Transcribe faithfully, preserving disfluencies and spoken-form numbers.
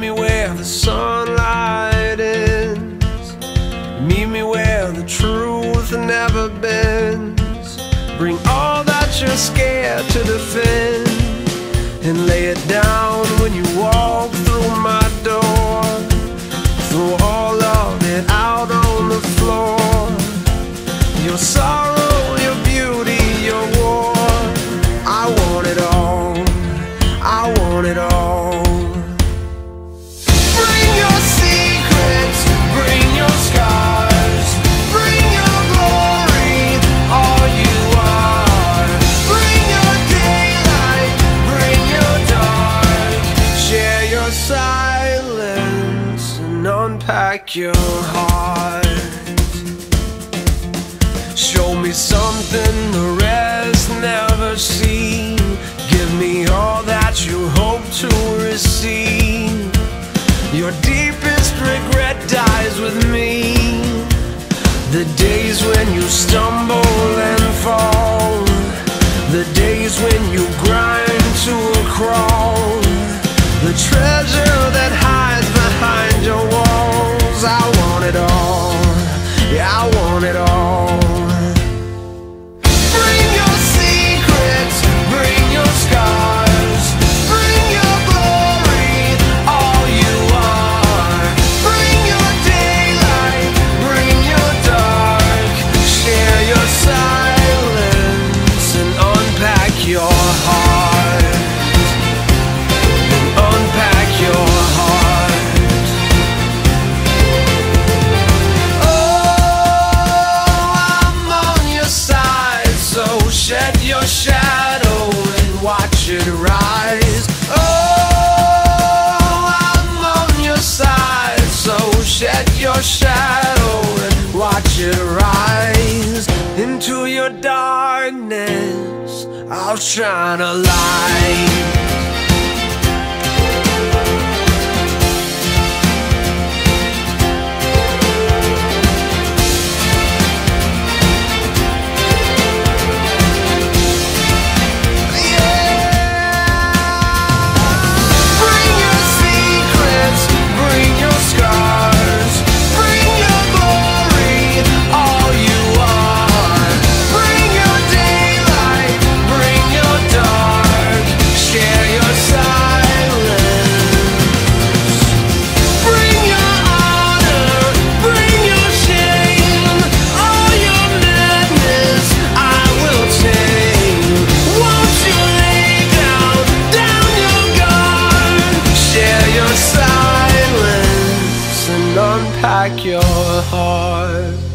me where the sunlight ends. Meet me where the truth never bends. Bring all that you're scared to defend, and lay it down when you walk through my door. Throw all of it out on the floor. Your sorrow, your beauty, your war. I want it all, I want it all. Bring your secrets, bring your scars, bring your glory, all you are. Bring your daylight, bring your dark. Share your silence and unpack your heart. Show me something the rest never see. Give me all that you hope to receive. Your deepest regret dies with me. The days when you stumble and fall, the days when you grind to a crawl, the treasure that hides behind your walls. I want it all, yeah, I want it all. Bring your secrets, bring your scars, bring your glory, all you are. Bring your daylight, bring your dark. Share your silence and unpack your heart. Unpack your heart. Shed your shadow and watch it rise. Oh, I'm on your side, so shed your shadow and watch it rise. Into your darkness, I'll shine a light. Unpack your heart.